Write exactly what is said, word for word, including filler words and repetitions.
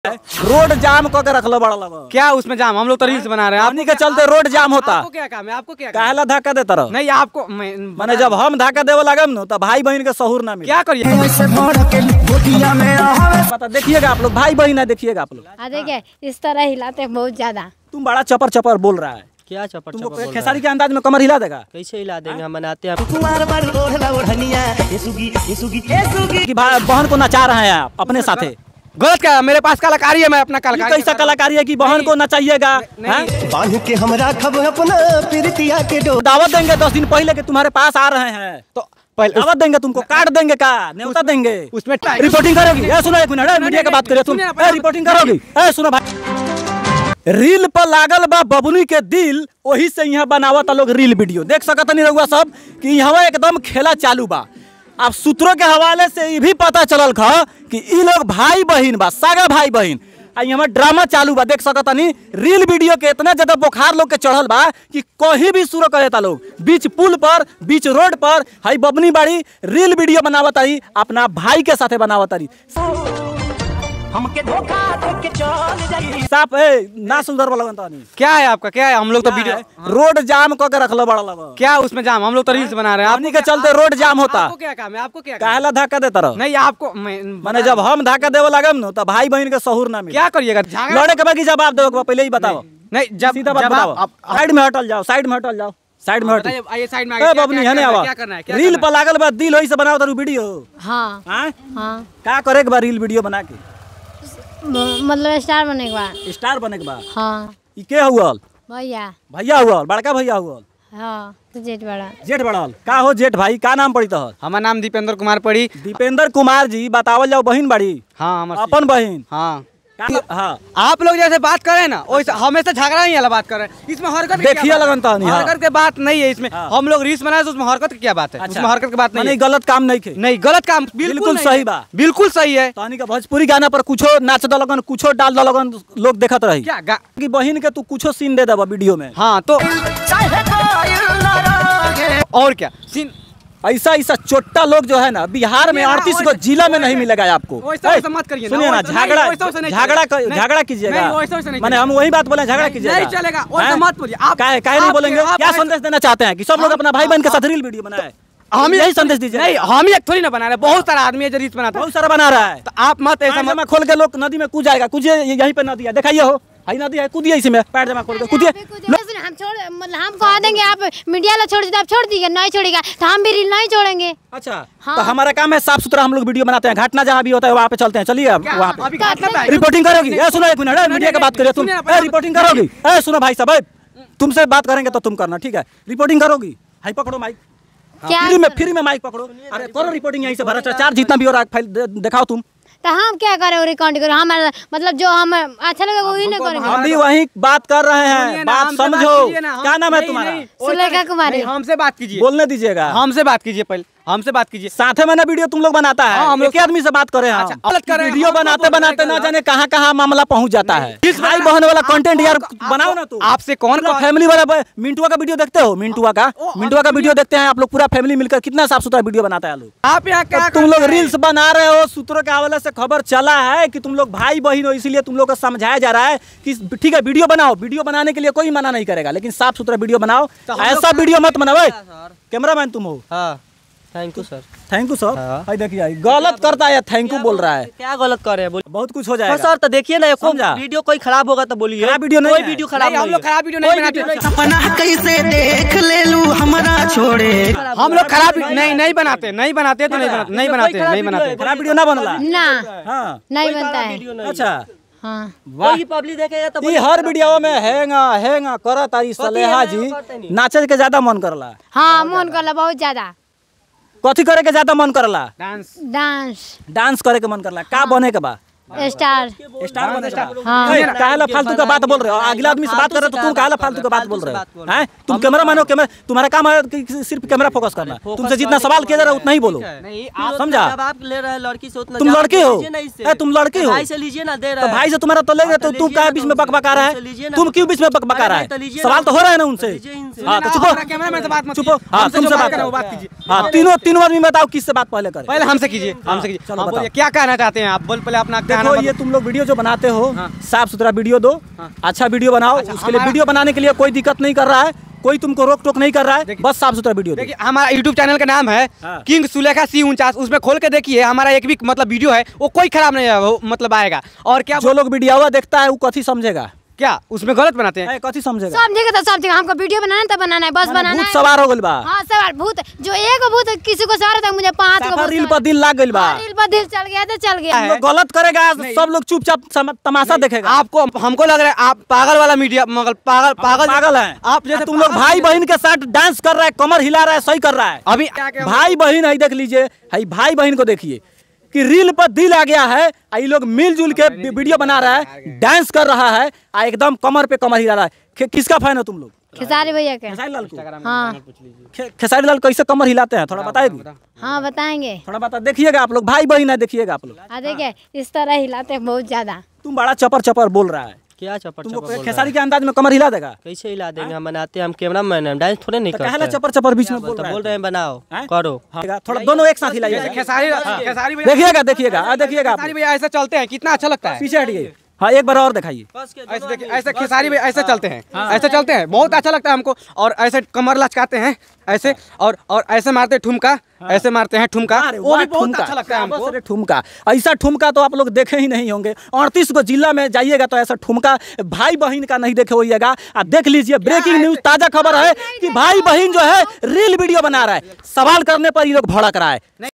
Road जाम करके रख लो बड़ा लगा। क्या उसमें जाम? हम लोग तो रील्स बना रहे हैं। आपनी के चलते रोड जाम होता। आपको क्या काम है? आपको क्या काहेला धक्का देता रहो? नहीं आपको मैंने जब हम धक्का देवे लगे न तो भाई बहन के सहूर ना मिले। क्या करिए? पता देखिएगा आप लोग, भाई बहन है, देखिएगा आप लोग। देखिए इस तरह हिलाते हैं बहुत ज्यादा। तुम बड़ा चपर चपर बोल रहा है। क्या चपर तुमको चपर खेसारी के अंदाज में कमर हिला देगा? कैसे हिला देंगे? हम बनाते हैं कि बहन को नचा रहे हैं आप अपने साथे। गलत क्या? मेरे पास कलाकारी है, मैं अपना कलाकारी। कैसा कलाकारी है कि बहन को नचाइएगा? दावत देंगे दस दिन पहले के तुम्हारे पास आ रहे हैं तो पहले दावत देंगे, तुमको काट देंगे का न्योता देंगे। उसमें रिपोर्टिंग करोगी? ए सुनो एक मिनट, मीडिया की बात करिए तुम। ए रिपोर्टिंग करोगी? ए सुनो भाई, रील पर लागल बा बबुनी के दिल, वही से यहाँ बनावत लोग रील वीडियो। देख सकत नहीं रहुआ सब कि यहाँ एकदम खेला चालू बा। अब सूत्रों के हवाले से ये भी पता चलल खा कि ई लोग भाई बहन बा, सागा भाई बहन। यहाँ ड्रामा चालू बा, देख सकत नहीं। रील वीडियो के इतना ज्यादा बुखार लोग के चढ़ल बा कि कहीं भी शुरू करता लोग, बीच पुल पर, बीच रोड पर। हाई बबनी बाड़ी रील वीडियो बनावत आई, अपना भाई के साथे बनावत आई। हमके धोखा देके चल जाई। साफ ए ना सुंदर वाला बनता नहीं। क्या है आपका? क्या है? हम लोग तो वीडियो रोड जाम करके रख लो बड़ा लगा। क्या उसमें जाम? हम लोग तो रील्स बना रहे हैं। आपनी के चलते रोड जाम होता। आपको क्या काम है? आपको क्या काहेला धक्का देता रहो? नहीं आपको मैंने जब हम धक्का देवे लगे न तो भाई बहन के सहूर ना मिले। क्या करिएगा? लड़े के बाकी जवाब दो, पहले ही बताओ। नहीं जब सीधा बात बताओ। साइड में हटल जाओ, साइड में हटल जाओ, साइड में हट। आइए साइड में। ए बबनी है आवा। रील पर लागल बा दिल, वही से बनाओ तारू वीडियो। हाँ हां हाँ। का करे के बा रील वीडियो बना के? मतलब स्टार बने के बाद। स्टार बने के बा? हाँ। ई के हुआल? भैया। भैया हुआल? बड़का भैया हुआल? हाँ तो जेठ बड़ा। जेठ बड़ाल का हो? जेठ भाई का नाम पड़ी तोहर? हमारा नाम दीपेंद्र कुमार पड़ी। दीपेंद्र कुमार जी बतावल जाओ। बहन बड़ी? हाँ हमारा अपन बहन। हाँ हाँ। आप लोग जैसे बात करें ना वैसे हमेशा झगड़ा ही वाला बात कर रहे हैं। इसमें हरकत देखिए लगनता नहीं। हरकत की बात नहीं है इसमें। हाँ। हम लोग रील्स बनाए तो उसमें हरकत की क्या बात है? अच्छा। उसमें हरकत की बात नहीं है। गलत काम नहीं खे। नहीं गलत काम बिल्कुल सही बा, बिल्कुल सही है। तहनी का भोजपुरी गाना पर कुछो नाच दलगन, कुछो डाल दलगन, लोग देखत रही क्या कि बहन के तू कुछो सीन दे देबा वीडियो में। हाँ तो और क्या सीन? ऐसा ऐसा चोट्टा लोग जो है ना बिहार में अड़तीस को जिला में नहीं मिलेगा आपको। मत करिए, सुनिए ना, झगड़ा झगड़ा झगड़ा कीजिएगा। मैंने हम वही बात बोले, झगड़ा कीजिएगा नहीं चलेगा। मत बोलिए आप। काहे काहे नहीं बोलेंगे? क्या संदेश देना चाहते हैं कि सब लोग अपना भाई बहन के साथ रील वीडियो बनाए? हम यही संदेश दीजिए। नहीं हम ही थोड़ी ना बना रहे, बहुत सारा आदमी है जो रील्स बनाता है। बहुत सारा बना रहा है तो आप मत ऐसा मत खोल के लोग नदी में कूद जाएगा। कूदिए, यहीं पे नदी है, दिखाइए हो हाई नदी है, कूदिए इसमें, पैर जमा खोल के कूदिए। हम छोड़ मतलब हम कह देंगे आप मीडिया ला छोड़ दीजिए, आप छोड़ दीजिए, नहीं छोड़ेगा तो हम भी रील नहीं छोड़ेंगे। अच्छा हाँ। तो हमारा काम है साफ सुथरा, हम लोग वीडियो बनाते हैं, घटना जहाँ भी होता है वहाँ पे चलते हैं। चलिए वहाँ पे रिपोर्टिंग करोगी? ए सुनो एक मिनट, मीडिया की बात करिए तुम। ए रिपोर्टिंग करोगी? ए सुनो भाई साहब, तुमसे बात करेंगे तो तुम करना, ठीक है? रिपोर्टिंग करोगी? हाई पकड़ो माइक, फ्री में फ्री में माइक पकड़ो। अरे करो रिपोर्टिंग यहीं से, भ्रष्टाचार जितना भी हो रहा है फाइल दिखाओ तुम। तो हम क्या करें? रिकॉर्ड करो हमारा मतलब जो हम अच्छा लगे वही नहीं करेंगे। हम भी वही बात कर रहे हैं, बात समझो। क्या नाम है तुम्हारा? सुलेखा कुमारी। हमसे बात कीजिए, बोलने दीजिएगा। हमसे बात कीजिए, पहले हमसे बात कीजिए। साथे में ना वीडियो तुम लोग बनाता है, हम एक आदमी से बात करें। अच्छा वीडियो बनाते बनाते ना जाने कहाँ कहाँ मामला पहुँच जाता है। भाई बहन वाला कंटेंट यार बनाओ ना। तू आपसे कौन फैमिली वाला मिंटुआ का वीडियो देखते हो? मिंटुआ का मिंटुआ का वीडियो देखते हैं आप लोग? पूरा फैमिली मिलकर कितना साफ सुथरा वीडियो बनाता है लोग। आप यहाँ क्या तुम लोग रील्स बना रहे हो, सूत्रों के हवाले से खबर चला है कि तुम लोग भाई बहन हो, इसीलिए तुम लोग को समझाया जा रहा है कि ठीक है वीडियो बनाओ। वीडियो बनाने के लिए कोई मना नहीं करेगा, लेकिन साफ सुथरा वीडियो बनाओ। ऐसा वीडियो मत बनाओ। कैमरामैन तुम हो? हाँ thank you sir. Thank you sir. हां देखिए गलत करता है, थैंक यू बोल रहा है। क्या गलत कर रहे हैं? बहुत कुछ हो जाएगा सर। तो देखिए ना, वीडियो कोई खराब होगा तो बोलिए। खराब वीडियो नहीं, कोई वीडियो खराब हम लोग खराब वीडियो नहीं बनाते। अपना कैसे देख ले लूं हमरा छोड़े। हम लोग खराब नहीं नहीं बनाते, नहीं बनाते तो नहीं बनाते, नहीं बनाते, नहीं बनाते। खराब वीडियो ना बनला ना। हां नहीं बनता है। अच्छा हाँ। वही पब्लिक देखेगा तो ये हर वीडियो में हैंगा हैंगा करा तारी सलेहा जी। नाचे के ज्यादा मन करला? हाँ मन करला बहुत ज्यादा। कथी करे के ज्यादा मन करला? डांस। डांस डांस करे के मन करला। का बने के बा? स्टार। स्टार बने का? हाँ। ए, काहेला फालतू का बात बोल रहे हो? अगला आदमी से बात कर रहे हो तो तुम काहेला फालतू का बात बोल रहे हो? हैं तुम कैमरा मैन हो, कैमरा तुम्हारा काम है कि सिर्फ कैमरा फोकस करना। तुमसे जितना सवाल किया जा रहा है उतना ही बोलो। नहीं आप समझा? जवाब ले रहे हैं लड़की से उतना। तुम लड़के हो? ए तुम लड़के हो? भाई से लीजिए ना, दे रहा तो है। भाई से तुम्हारा तो लेगा तो तुम क्या बीच में बकबका रहा है? तुम क्यों बीच में बकबका रहा है? सवाल तो हो रहा है ना उनसे। हाँ तो चुपो, कैमरामैन से बात मत चुपो। हाँ तुमसे बात करो, बात कीजिए। हाँ तीनों तीनों आदमी बताओ किससे बात पहले करें? पहले हमसे कीजिए, हमसे कीजिए। क्या कहना चाहते हैं आप? बोल पहले अपना। गाना देखो ये तुम लोग वीडियो जो बनाते हो साफ सुथरा वीडियो दो, अच्छा वीडियो बनाओ। उसके लिए वीडियो बनाने के लिए कोई दिक्कत नहीं कर रहा है, कोई तुमको रोक टोक नहीं कर रहा है, बस साफ सुथरा वीडियो। देखिए हमारा यूट्यूब चैनल का नाम है हाँ। किंग सुलेखा सी उनचास, उसमें खोल के देखिए हमारा एक भी मतलब वीडियो है वो कोई खराब नहीं है, वो मतलब आएगा। और क्या जो लोग वीडियो देखता है वो कथी समझेगा, क्या उसमें गलत बनाते हैं? ए, कथी समझेगा? समझेगा तो समझेगा, हमको वीडियो बनाना है तो बनाना है, बस बनाना भूत है। सवार हो गइल बा। हाँ सवार भूत, जो एक भूत किसी को सवार था, मुझे पांच को साफा भूत रील सवार- पर दिल लाग गइल बा। हाँ, रील पर दिल चल गया तो चल गया। तुम लोग गलत करेगा, सब लोग चुपचाप सम- तमाशा देखेगा। आपको हमको लग रहा है आप पागल वाला मीडिया मगर पागल पागल पागल है आप जैसे तुम लोग भाई बहन के साथ डांस कर रहा है, कमर हिला रहा है, सही कर रहा है। अभी भाई बहन है, देख लीजिए है, भाई बहन को देखिए कि रील पर दिल आ गया है, ये लोग मिलजुल के वीडियो बना रहा है, डांस कर रहा है, आ एकदम कमर पे कमर हिला रहा है। कि, किसका फैन हो तुम लोग? खेसारी भैया के। खेसारी लाल को? हाँ खे- खेसारी लाल कैसे कमर हिलाते हैं थोड़ा बताएगी? हाँ बताएंगे। थोड़ा बता, देखिएगा आप लोग, भाई बहन है, देखिएगा आप लोग। हाँ देखिए इस तरह हिलाते हैं बहुत ज्यादा। तुम बड़ा चपर चपर बोल रहा है, क्या चपर तुमको चपर बोल रहा खेसारी के अंदाज में कमर हिला देगा? है? कैसे हिला देंगे? हम बनाते हैं, हम कैमरा मैन हैं, डांस थोड़े नहीं तो करते कहला हैं। चपर चपर बीच में बोल तो रहा बोल है। रहे हैं बनाओ हैं? करो। हाँ, थोड़ा दोनों एक साथ हिलाइएगा। खेसारी खेसारी भैया देखिएगा देखिएगा हाँ, देखिएगा आप खेसारी भैया ऐसे चलते हैं, कितना अच्छा लगता है। पीछे हटिए। हाँ एक बार और दिखाइए। ऐसे देखिए, ऐसे खेसारी भैया ऐसे चलते हैं, ऐसे चलते हैं, बहुत अच्छा लगता है हमको। और ऐसे कमर लचकाते हैं ऐसे, और और ऐसे मारते हैं ठुमका, ऐसे मारते हैं ठुमका, अरे वो भी वाह, बहुत ठुमका। अच्छा लगता है बस हमको। अरे ठुमका, ऐसा ठुमका तो आप लोग देखे ही नहीं होंगे। अड़तीस को जिला में जाइएगा तो ऐसा ठुमका भाई बहन का नहीं देखे होइएगा। आप देख लीजिए, ब्रेकिंग न्यूज ताजा खबर है कि भाई बहन जो है रील वीडियो बना रहा है, सवाल करने पर ये लोग भड़क रहा है।